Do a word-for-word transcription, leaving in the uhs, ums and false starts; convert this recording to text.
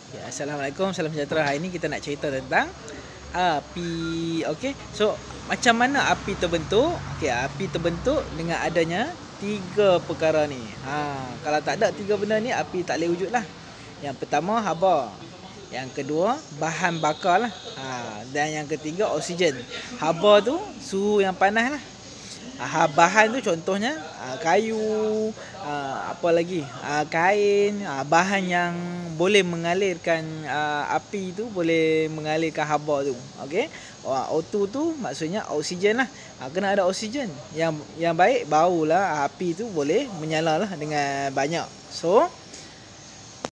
Ya, Assalamualaikum, salam sejahtera. Hari ini kita nak cerita tentang api. Okey. So, macam mana api terbentuk? Okey, api terbentuk dengan adanya tiga perkara ni. Ha, kalau tak ada tiga benda ni, api tak boleh wujud lah. Yang pertama, haba. Yang kedua, bahan bakar lah. Ha, dan yang ketiga, oksigen. Haba tu suhu yang panas lah. Ha, bahan tu contohnya ha, kayu, ha, apa lagi, ha, kain, ha, bahan yang boleh mengalirkan ha, api tu, boleh mengalirkan haba tu. Okey. Ha, O dua tu maksudnya oksigen lah. Ha, kena ada oksigen. Yang yang baik barulah api tu boleh menyala lah dengan banyak. So